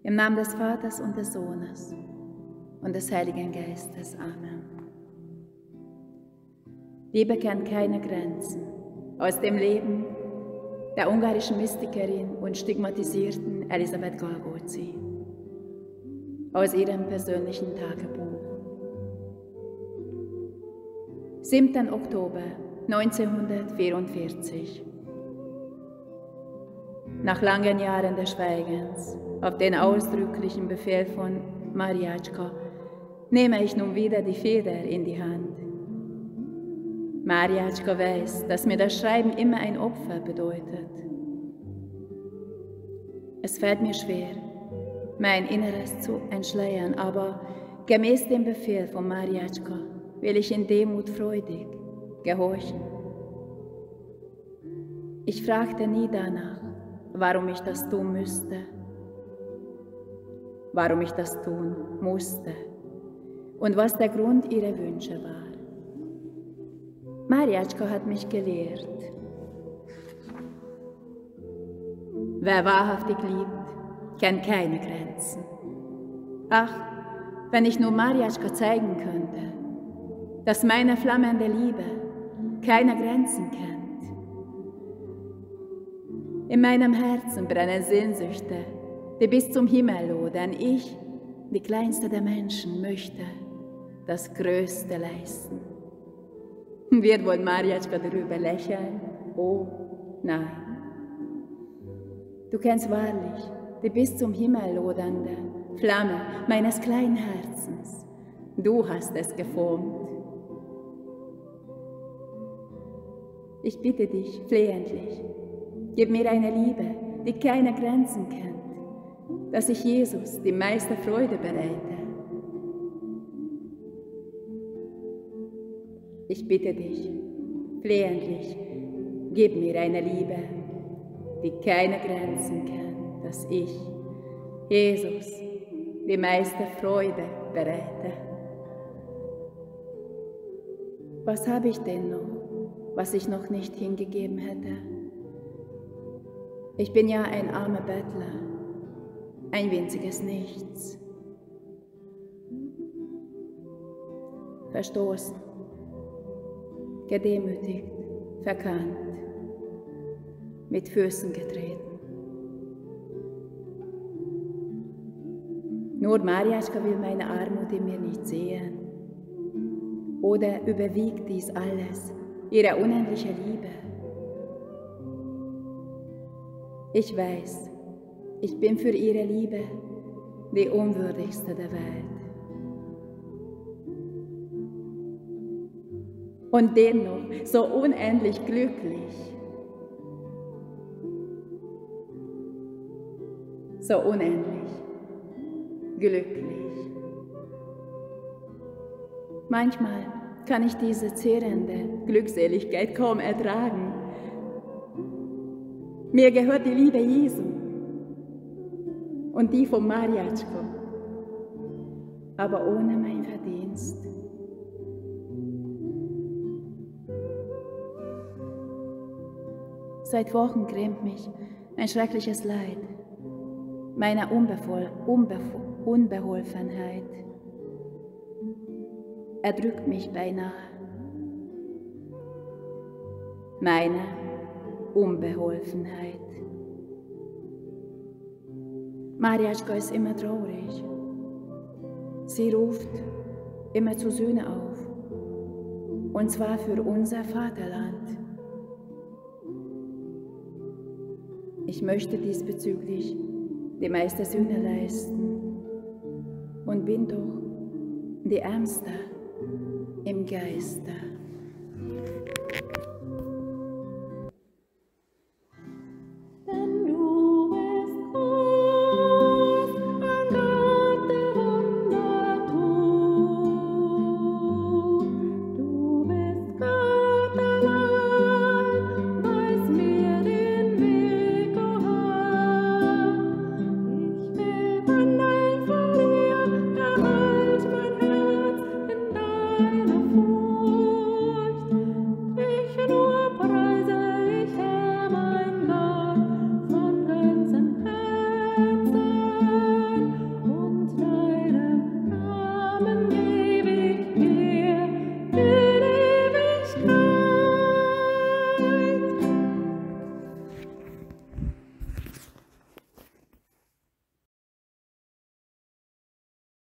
Im Namen des Vaters und des Sohnes und des Heiligen Geistes. Amen. Liebe kennt keine Grenzen. Aus dem Leben der ungarischen Mystikerin und stigmatisierten Elisabeth Golgotzi. Aus ihrem persönlichen Tagebuch. 7. Oktober 1944. Nach langen Jahren des Schweigens, auf den ausdrücklichen Befehl von Mariatschka, nehme ich nun wieder die Feder in die Hand. Mariatschka weiß, dass mir das Schreiben immer ein Opfer bedeutet. Es fällt mir schwer, mein Inneres zu entschleiern, aber gemäß dem Befehl von Mariatschka will ich in Demut freudig gehorchen. Ich fragte nie danach, warum ich das tun müsste, warum ich das tun musste und was der Grund ihrer Wünsche war. Mariatschka hat mich gelehrt. Wer wahrhaftig liebt, kennt keine Grenzen. Ach, wenn ich nur Mariatschka zeigen könnte, dass meine flammende Liebe keine Grenzen kennt. In meinem Herzen brennen Sehnsüchte, die bis zum Himmel lodern. Ich, die kleinste der Menschen, möchte das Größte leisten. Wird wohl Mariatschka darüber lächeln? Oh, nein. Du kennst wahrlich die bis zum Himmel lodernde Flamme meines kleinen Herzens. Du hast es geformt. Ich bitte dich flehentlich, gib mir eine Liebe, die keine Grenzen kennt, dass ich Jesus die meiste Freude bereite. Ich bitte dich, flehentlich, gib mir eine Liebe, die keine Grenzen kennt, dass ich, Jesus, die meiste Freude bereite. Was habe ich denn noch, was ich noch nicht hingegeben hätte? Ich bin ja ein armer Bettler, ein winziges Nichts. Verstoßen, gedemütigt, verkannt, mit Füßen getreten. Nur Mariatschka will meine Armut in mir nicht sehen. Oder überwiegt dies alles ihre unendliche Liebe? Ich weiß, ich bin für ihre Liebe die unwürdigste der Welt. Und dennoch so unendlich glücklich. So unendlich glücklich. Manchmal kann ich diese zehrende Glückseligkeit kaum ertragen. Mir gehört die Liebe Jesu und die von Mariatschka, aber ohne mein Verdienst. Seit Wochen grämt mich ein schreckliches Leid, meine Unbeholfenheit. Er drückt mich beinahe. Meine Unbeholfenheit. Mariatschka ist immer traurig. Sie ruft immer zu Sühne auf, und zwar für unser Vaterland. Ich möchte diesbezüglich die meiste Sühne leisten und bin doch die Ärmste im Geiste.